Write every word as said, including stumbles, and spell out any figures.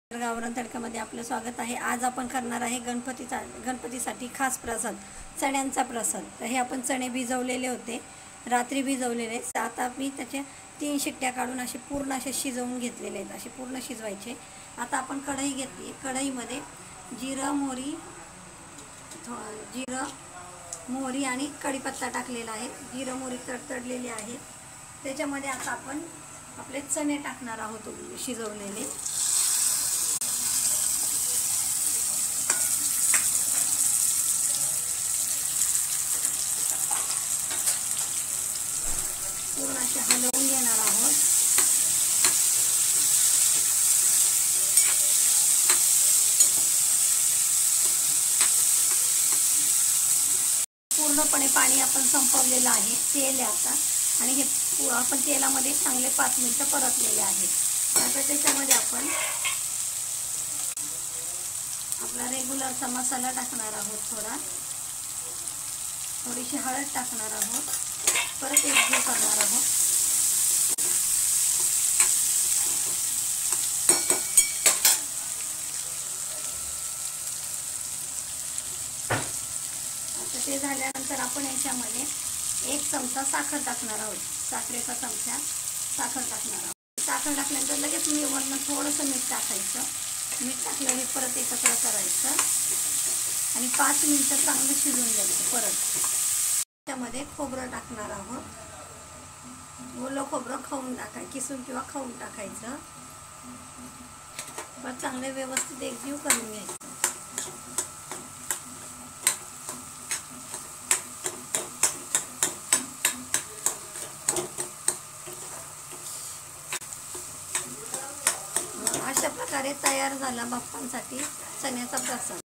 गावरान तडकामध्ये आपलं स्वागत आहे। आज आपण करणार आहे गणपतीचा गणपतीसाठी खास प्रसाद, चण्यांचा प्रसाद। तर हे आपण चणे भिजवलेले होते, रात्री भिजवलेले। आता मी त्याच्या तीन शिट्ट्या काढून असे पूर्ण असे शिजवून घेतलेले आहेत, असे पूर्ण शिजवायचे। आता आपण कढई घेतली, कढईमध्ये जिरं मोहरी जिरं मोहरी आणि कढीपत्ता टाकलेला आहे। जिरं मोहरी तडतडलेली आहे, त्याच्यामध्ये आता आपण आपले चणे टाकणार आहोत शिजवलेले। पूर्ण असे हलवून घेणार आहोत। पूर्णपणे पाणी आपण संपवलेलं आहे, तेल आहे आता, आणि हे आपण तेलामध्ये चांगले पाच मिनिटं परतलेले आहेत। आता त्याच्यामध्ये आपण आपला रेग्युलरचा मसाला टाकणार आहोत, थोडा थोडीशी हळद टाकणार आहोत, परत एकजीव करणार आहोत। आता ते झाल्यानंतर आपण याच्यामध्ये एक चमचा साखर टाकणार आहोत, साखरेचा चमचा साखर टाकणार आहोत। साखर टाकल्यानंतर लगेच मी वरून थोडंसं मीठ टाकायचं। मीठ टाकलं हे परत एकत्र करायचं आणि पाच मिनिटं चांगलं शिजवून घ्यायचं। परत त्यामध्ये खोबरं टाकणार आहोत, ओलं खोबरं खाऊन टाकायचं, किसून किंवा खाऊन टाकायचं। परत चांगले व्यवस्थित एकजीव करून घ्यायचं। अशा प्रकारे तयार झाला बाप्पांसाठी चण्याचा प्रसाद।